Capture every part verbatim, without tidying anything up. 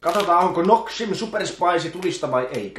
Katsotaan onko Noxim Super Spicy tulista vai eikö.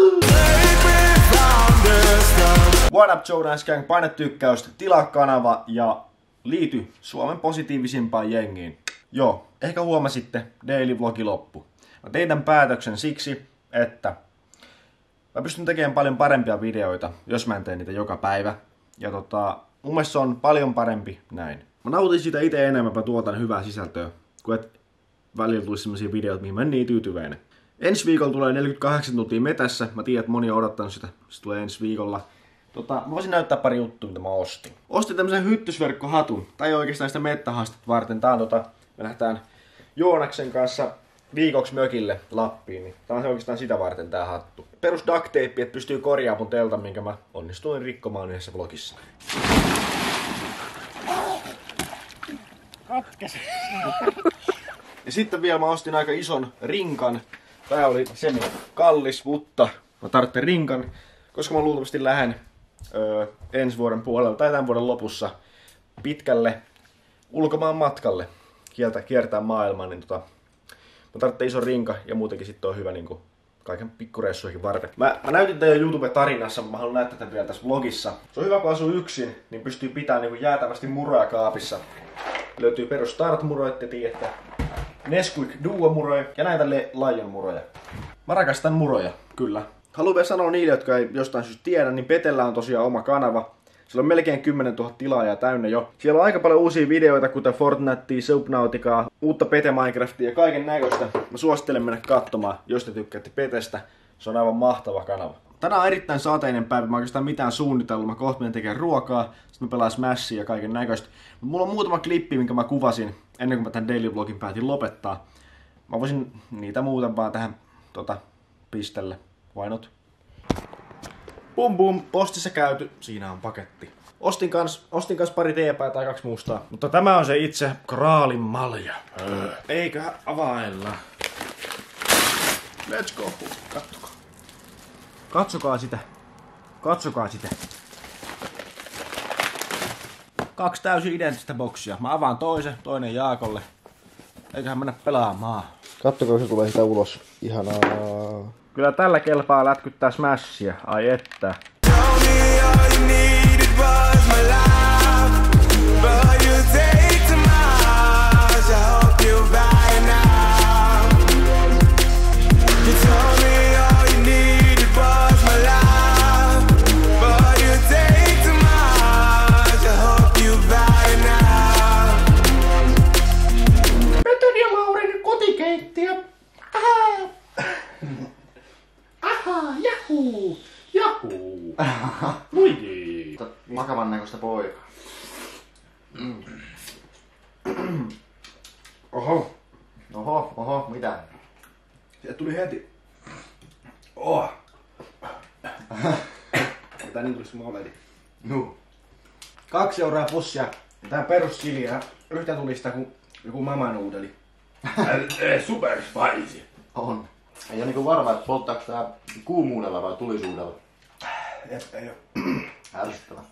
What up Joe Dance Gang, paina tykkäystä, tilaa kanava ja liity Suomen positiivisimpaan jengiin. Joo, ehkä huomasitte, daily vlogi loppu. Mä tein tämän päätöksen siksi, että mä pystyn tekemään paljon parempia videoita, jos mä en tee niitä joka päivä. Ja tota, mun mielestä se on paljon parempi näin. Mä nautin siitä itse enemmän, mä tuotan hyvää sisältöä, kun et välillä tulisi sellaisia videoita, mihin mä en niin tyytyväinen. Ensi viikolla tulee neljäkymmentäkahdeksan tuntia metässä. Mä tiedän, että moni on odottanut sitä. Se tulee ensi viikolla. Tota, mä voisin näyttää pari juttua, mitä mä ostin. Ostin tämmösen hyttysverkkohatun. Tai oikeastaan sitä mettähaastetta varten. Tää on tota, me lähdetään Joonaksen kanssa viikoksi mökille Lappiin. Niin tää on oikeastaan sitä varten tää hattu. Perus duct tape, että pystyy korjaamaan mun teltan, minkä mä onnistuin rikkomaan yhdessä vlogissa. Katkes. Ja sitten vielä mä ostin aika ison rinkan. Tää oli semi kallis, mutta mä tarvitsen rinkan, koska mä luultavasti lähden öö, ensi vuoden puolella tai tämän vuoden lopussa pitkälle ulkomaan matkalle kieltä, kiertää maailmaa, niin tota, mä tarvitsen ison rinka ja muutenkin sitten on hyvä niinku kaiken pikkureissuihin varten. Mä, mä näytin tän jo YouTube-tarinassa, mutta mä haluan näyttää tämän vielä tässä vlogissa. Se on hyvä, kun asuu yksin, niin pystyy pitämään niinku jäätävästi muroja kaapissa. Löytyy perus Start-muroja, te tiedätte. Nesquik Duo-muroja ja näitä Lion-muroja. Mä rakastan muroja, kyllä. Haluan vielä sanoa niille, jotka ei jostain syystä tiedä, niin Petellä on tosiaan oma kanava. Sillä on melkein kymmenen tuhatta tilaajaa täynnä jo. Siellä on aika paljon uusia videoita, kuten Fortnitea, Subnauticaa, uutta Pete Minecraftia ja kaiken näköistä. Mä suosittelen mennä katsomaan, jos te tykkäätte Petestä. Se on aivan mahtava kanava. Tänään on erittäin sateinen päivä, mä oikeastaan mitään suunnitellut. Mä kohta menen tekemään ruokaa, sitten mä pelaan Smashia ja kaiken näköistä. Mulla on muutama klippi, minkä mä kuvasin ennen kuin mä tämän daily vlogin päätin lopettaa. Mä voisin niitä muuta vaan tähän tota, pistelle. Why not? Bum bum, postissa käyty. Siinä on paketti. Ostin kans, ostin kans pari teepää tai kaksi mustaa. Mutta tämä on se itse kraalin malja. Öö. Eiköhän availla. Let's go. Katsokaa. Katsokaa sitä. Katsokaa sitä. Kaksi täysin identtistä boksia. Mä avaan toisen, toinen Jaakolle. Eiköhän mennä pelaamaan. Katsokaa, se tulee sitä ulos. Ihanaa. Kyllä tällä kelpaa lätkyttää Smashia. Ai että. Jahuu! Jahuu! Muigi! Makavan näköistä poikaa. Mm. Oho! Oho, oho, mitä? Sieltä tuli heti. Oh! Tää niin tulisi maledi. No. Kaksi euroa pussia. Tää peruskilja. Yhtä tulista kuin joku mamanuudeli. Super spicy. On. Ei oo niinku varma, että polttaako tää kuumuudella vai tulisuudella. Jep, ei oo. Ärsyttävä.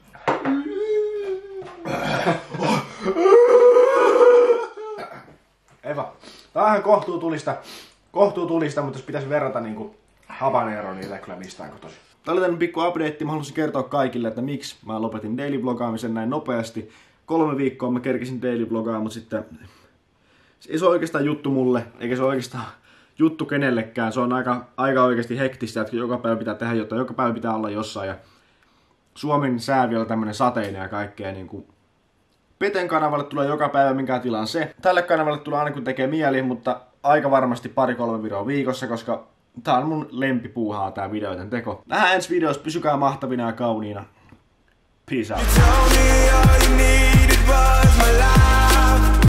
Eva, tää on ihan kohtuutulista. Kohtuutulista, mutta jos pitäisi verrata niinku habanero, niin ei kyllä mistään kotosi. Tää oli tämmönen pikku update. Mä halusin kertoa kaikille, että miksi mä lopetin daily vlogaamisen näin nopeasti. Kolme viikkoa mä kerkisin daily vlogaa, mutta sitten ei se ole oikeastaan juttu mulle, eikä se ole oikeastaan juttu kenellekään. Se on aika, aika oikeasti hektistä, että joka päivä pitää tehdä jotain, joka päivä pitää olla jossain. Ja Suomen sää vielä tämmönen sateinen ja kaikkea. Niin kuin Peten kanavalle tulee joka päivä, minkä tilaan se. Tälle kanavalle tulee aina kun tekee mieli, mutta aika varmasti pari-kolme videoa viikossa, koska tää on mun lempipuuhaa tää videoiden teko. Nähdään ensi videossa, pysykää mahtavina ja kauniina. Peace out.